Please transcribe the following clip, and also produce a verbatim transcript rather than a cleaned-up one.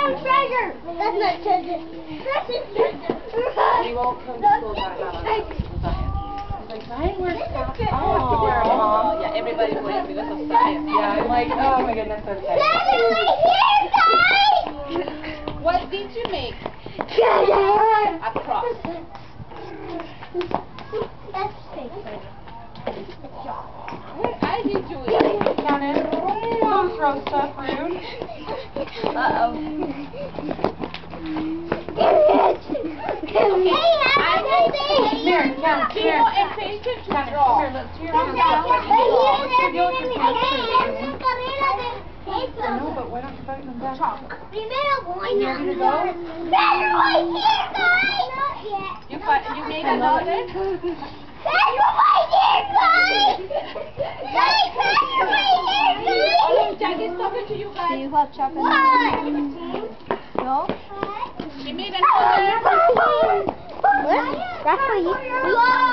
found treasure. That's not treasure. That's a treasure. He won't come to school without that. He's like, Zion, where's Papa? Oh, Where, Mom? Yeah, everybody's waiting because of Zion. yeah, I'm like, oh my goodness, okay. Daddy, right here, guys. What did you make? Treasure. A cross. That's fake. What are you doing? Cannon, don't throw stuff rude. Uh-oh. Hey, I will see. Here, Cannon, Be here. more impatient to Cannon, draw. here, let's hear from No, but why don't you bite them back? Primero voy You ready to go? Better right here, guys! Not yet. You, fi- you made another? Better right here, guys! Guys, better right here, guys! Oh, Jackie's talking to you guys. Do you have chocolate? What? No? She made another. What? That's for you.